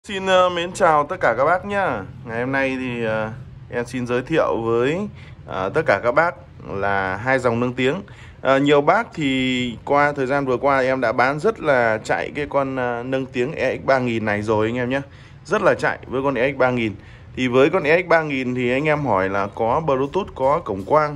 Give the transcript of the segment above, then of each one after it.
Xin mến chào tất cả các bác nhá. Ngày hôm nay thì em xin giới thiệu với tất cả các bác là hai dòng nâng tiếng. Nhiều bác thì qua thời gian vừa qua em đã bán rất là chạy cái con nâng tiếng EX3000 này rồi anh em nhé. Rất là chạy với con EX3000. Thì với con EX3000 thì anh em hỏi là có Bluetooth, có cổng quang,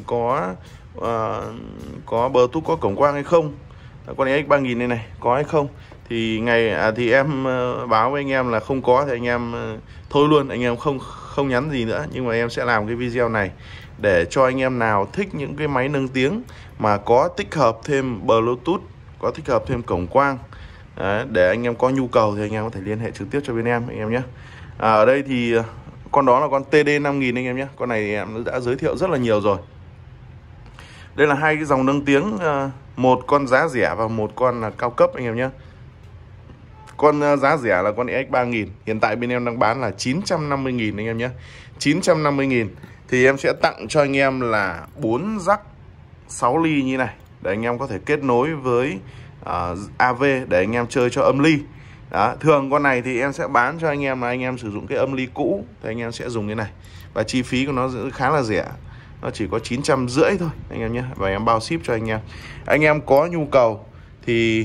có Bluetooth, có cổng quang hay không? Con EX3000 này có hay không? Thì thì em báo với anh em là không có thì anh em thôi luôn, anh em không nhắn gì nữa. Nhưng mà em sẽ làm cái video này để cho anh em nào thích những cái máy nâng tiếng mà có tích hợp thêm Bluetooth, có tích hợp thêm cổng quang. Đấy, để anh em có nhu cầu thì anh em có thể liên hệ trực tiếp cho bên em anh em nhé. Ở đây thì con đó là con TD5000 anh em nhé. Con này em đã giới thiệu rất là nhiều rồi. Đây là hai cái dòng nâng tiếng, một con giá rẻ và một con là cao cấp anh em nhé. Con giá rẻ là con EX3000, hiện tại bên em đang bán là 950.000 anh em nhé. 950.000 thì em sẽ tặng cho anh em là 4 jack 6 ly như này để anh em có thể kết nối với AV để anh em chơi cho âm ly. Đó, thường con này thì em sẽ bán cho anh em là anh em sử dụng cái âm ly cũ thì anh em sẽ dùng cái này. Và chi phí của nó khá là rẻ. Nó chỉ có 950 thôi anh em nhé. Và em bao ship cho anh em. Anh em có nhu cầu thì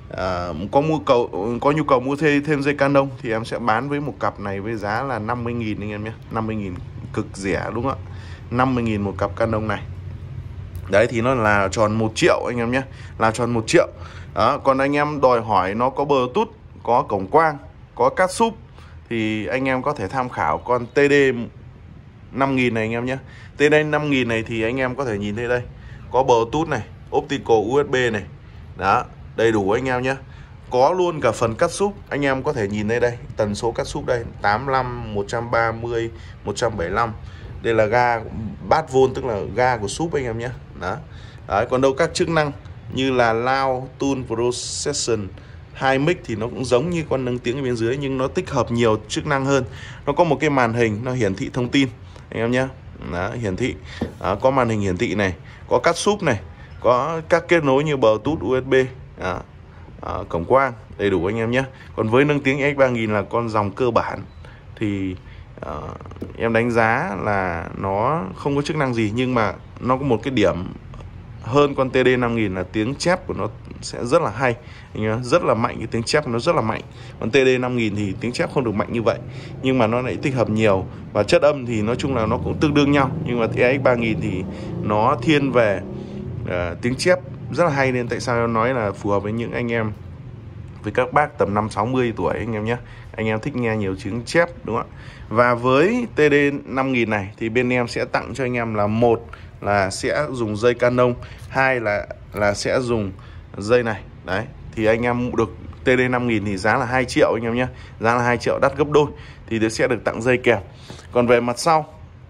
có nhu cầu mua thêm dây Canon thì em sẽ bán với một cặp này với giá là 50.000 anh em nhé. 50.000 cực rẻ đúng không ạ? 50.000 một cặp Canon này. Đấy thì nó là tròn 1 triệu anh em nhé. Là tròn 1 triệu. Đó, còn anh em đòi hỏi nó có Bluetooth, có cổng quang, có cát súp thì anh em có thể tham khảo con TD5000 này anh em nhé. TD5000 này thì anh em có thể nhìn thấy đây. Có Bluetooth này, optical USB này. Đó, đầy đủ anh em nhé. Có luôn cả phần cắt súp. Anh em có thể nhìn đây đây. Tần số cắt súp đây 85, 130, 175. Đây là ga bát vôn, tức là ga của súp anh em nhé. Đó. Đấy, còn đâu các chức năng như là loud, tune, procession, hai mic thì nó cũng giống như con nâng tiếng ở bên dưới, nhưng nó tích hợp nhiều chức năng hơn. Nó có một cái màn hình nó hiển thị thông tin anh em nhé. Đó, hiển thị. Đó, có màn hình hiển thị này, có cắt súp này, có các kết nối như Bluetooth, USB. Đó. Cổng quang đầy đủ anh em nhé. Còn với nâng tiếng EX3000 là con dòng cơ bản thì em đánh giá là nó không có chức năng gì, nhưng mà nó có một cái điểm hơn con TD5000 là tiếng chép của nó sẽ rất là hay anh em, rất là mạnh, cái tiếng chép của nó rất là mạnh. Còn TD5000 thì tiếng chép không được mạnh như vậy, nhưng mà nó lại tích hợp nhiều, và chất âm thì nói chung là nó cũng tương đương nhau. Nhưng mà EX3000 thì nó thiên về tiếng chép rất là hay, nên tại sao em nói là phù hợp với những anh em, với các bác tầm 50-60 tuổi anh em nhé. Anh em thích nghe nhiều tiếng chép đúng không ạ? Và với TD5000 này thì bên em sẽ tặng cho anh em là một là sẽ dùng dây Canon, hai là sẽ dùng dây này. Đấy, thì anh em được TD5000 thì giá là 2 triệu anh em nhé. Giá là 2 triệu, đắt gấp đôi, thì sẽ được tặng dây kèm. Còn về mặt sau,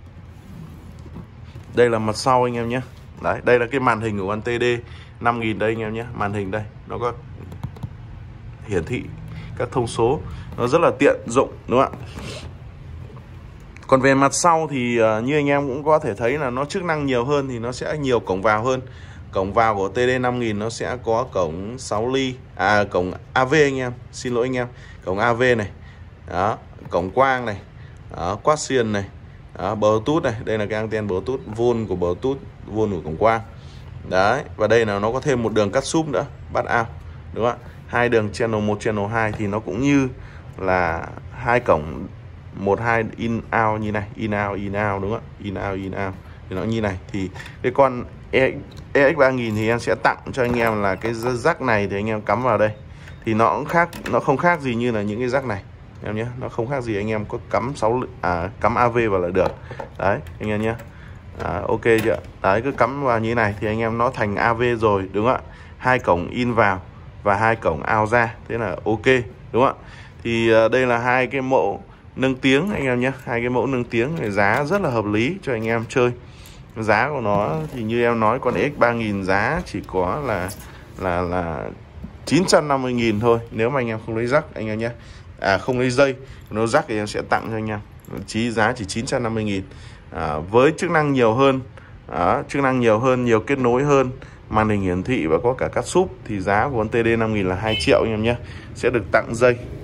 đây là mặt sau anh em nhé. Đấy, đây là cái màn hình của con TD5000 đây anh em nhé. Màn hình đây, nó có hiển thị các thông số, nó rất là tiện dụng đúng không ạ? Còn về mặt sau thì như anh em cũng có thể thấy là nó chức năng nhiều hơn, thì nó sẽ nhiều cổng vào hơn. Cổng vào của TD5000 nó sẽ có cổng 6 ly, cổng AV anh em, xin lỗi anh em, cổng AV này. Đó, cổng quang này, quát xiên này, Bluetooth này, đây là cái anten Bluetooth, vôn của Bluetooth, vôn của cổng quang. Đấy, và đây là nó có thêm một đường cắt súp nữa, bắt out đúng không ạ? Hai đường channel 1, channel 2 thì nó cũng như là hai cổng 1 2 in out như này, in out đúng không ạ? In out thì nó như này. Thì cái con EX3000 thì em sẽ tặng cho anh em là cái jack này, thì anh em cắm vào đây thì nó cũng khác, nó không khác gì như là những cái jack này em nhé. Nó không khác gì, anh em có cắm cắm AV vào là được. Đấy anh em nhé. Ok chưa? Đấy, cứ cắm vào như thế này thì anh em nó thành AV rồi đúng không ạ? Hai cổng in vào và hai cổng out ra, thế là ok đúng không ạ? Thì đây là hai cái mẫu nâng tiếng anh em nhé. Hai cái mẫu nâng tiếng này giá rất là hợp lý cho anh em chơi. Giá của nó thì như em nói, con EX3000 giá chỉ có là 950.000 thôi, nếu mà anh em không lấy jack anh em nhé. Không lấy dây, nó jack thì em sẽ tặng cho anh em. Giá chỉ 950.000. Với chức năng nhiều hơn, nhiều kết nối hơn, màn hình hiển thị và có cả cắt súp, thì giá của con TD5000 là 2 triệu anh em nhé. Sẽ được tặng dây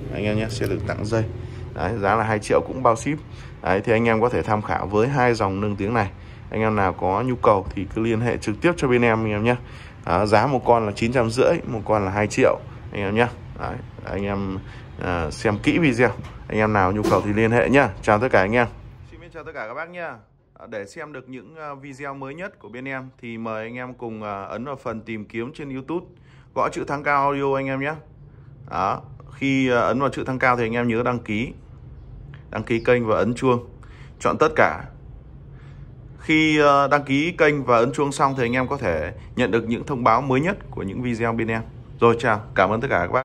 anh em nhé, sẽ được tặng dây. Đấy, giá là 2 triệu cũng bao ship. Đấy, thì anh em có thể tham khảo với hai dòng nâng tiếng này. Anh em nào có nhu cầu thì cứ liên hệ trực tiếp cho bên em anh em nhé. Giá một con là 950, một con là 2 triệu anh em nhé. Đấy, anh em xem kỹ video. Anh em nào nhu cầu thì liên hệ nhá. Chào tất cả anh em. Xin chào tất cả các bác nhá. Để xem được những video mới nhất của bên em thì mời anh em cùng ấn vào phần tìm kiếm trên YouTube, gõ chữ Thắng Cao Audio anh em nhé. Đó, khi ấn vào chữ Thắng Cao thì anh em nhớ đăng ký kênh và ấn chuông, chọn tất cả. Khi đăng ký kênh và ấn chuông xong thì anh em có thể nhận được những thông báo mới nhất của những video bên em. Rồi, chào, cảm ơn tất cả các bác.